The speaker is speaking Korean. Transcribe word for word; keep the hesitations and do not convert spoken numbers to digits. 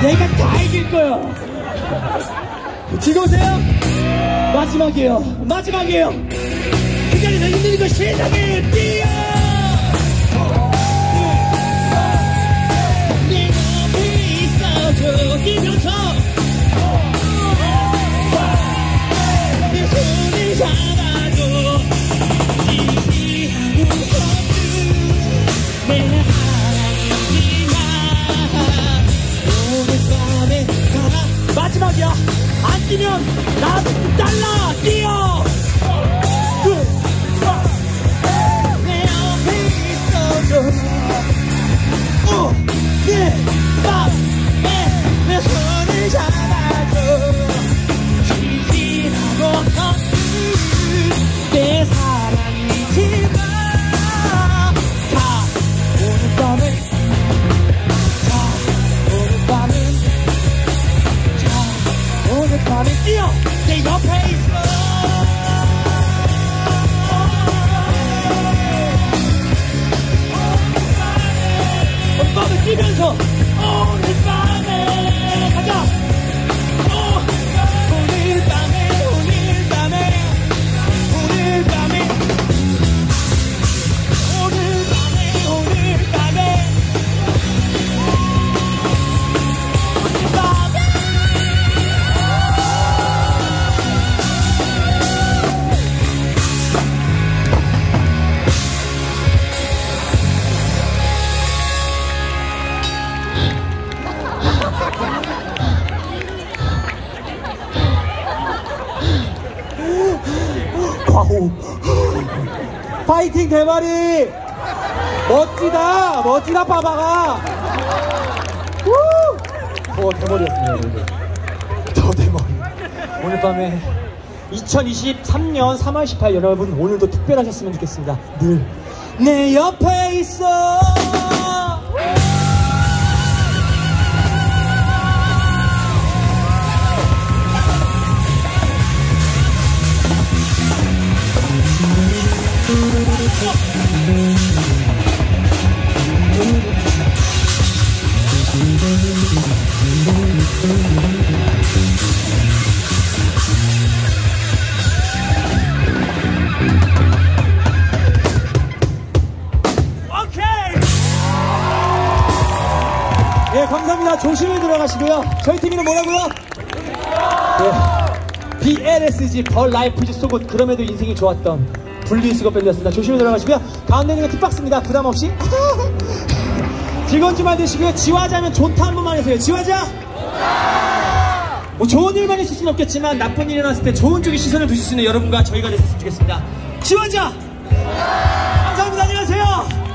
내가 다 이길 거야. 즐거우세요? 마지막이에요. 마지막이에요. 그 자리에서 있는 거 세상에 뛰어. 내 옆에 있어줘. 뛰면서 내 손을 잡아줘. 지지하고 없는 내 마지막이야. 안 뛰면 나한테 달라. 뛰어. 내 옆에 있어줘. 어, 내 맘에 내 손을 잡아줘. 지지하고 섰을 내 사랑이지만 자 오늘 밤에 자 오늘 밤에 오늘 밤에 뛰어. 내 옆에 있어. 오늘 밤에 뛰면서 오늘 밤에 가자. 어, 오늘 밤에 오늘 밤에 오늘 밤에 오늘 밤에 오늘 밤에 오늘 밤에 와우. 파이팅 대마리. 멋지다 멋지다 빠바가. 더 대머리였습니다 여러분. 더 대머리. 오늘 밤에 이천이십삼 년 삼월 십팔 여러분 오늘도 특별하셨으면 좋겠습니다. 늘 내 옆에 있어. 예, 감사합니다. 조심히 들어가시고요. 저희 팀이는 뭐라고요? 네, 비엘에스지 벌 라이프즈 속옷 그럼에도 인생이 좋았던 분리수거 밴드였습니다. 조심히 들어가시고요. 가운데 있는 건 팁박스입니다. 부담없이 즐거운 주말 되시고요. 지화자면 좋다 한 번만 해주세요. 지화자! 뭐 좋은 일만 있을 수는 없겠지만 나쁜 일이 일어났을 때 좋은 쪽에 시선을 두실 수 있는 여러분과 저희가 됐으면 좋겠습니다. 지화자! 감사합니다. 안녕하세요.